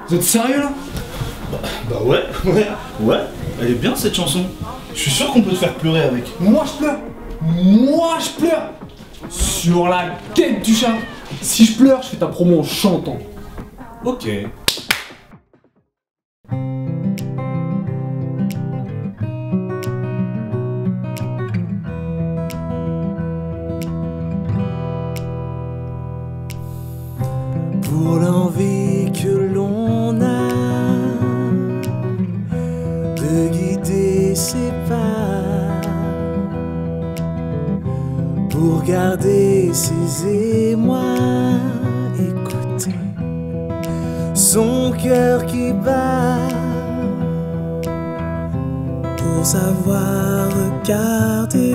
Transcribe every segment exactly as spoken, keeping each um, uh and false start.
Vous êtes sérieux là? Bah, bah ouais, ouais, ouais, elle est bien cette chanson. Je suis sûr qu'on peut te faire pleurer avec. Moi je pleure. Moi je pleure. Sur la quête du chat. Si je pleure, je fais ta promo en chantant. Ok. Pour l'envie que l'on a de guider ses pas, pour garder ses émois, écouter son cœur qui bat, pour savoir regarder,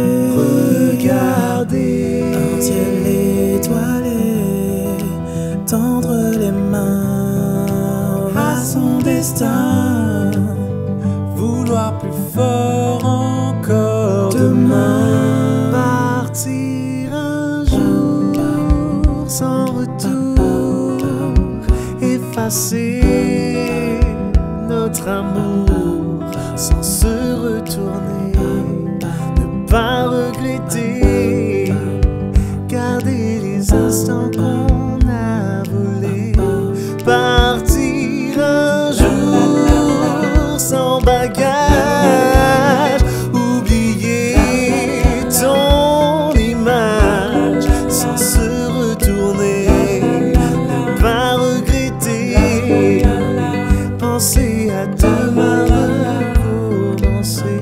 regarder un ciel étoilé, tendre les mains à son destin, vouloir plus fort encore demain, partir un jour sans retour, effacer notre amour sans se retourner, ne pas regretter, garder les instants qu'on a volés, partir un jour sans bagage, oublier ton image sans se retourner, ne pas regretter, penser à demain, recommencer.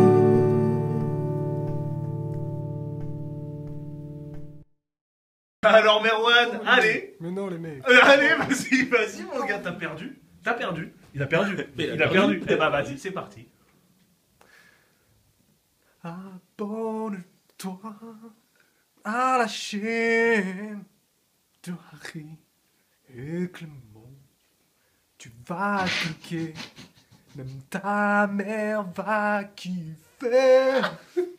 Alors Merwan, allez. Mais non les mecs. Euh, allez, vas-y, vas-y mon gars, t'as perdu. T'as perdu. Il a perdu. Il, il a perdu. perdu. Eh bah vas-y, c'est parti. Abonne-toi à la chaîne de Harry et Clément. Tu vas cliquer, même ta mère va kiffer.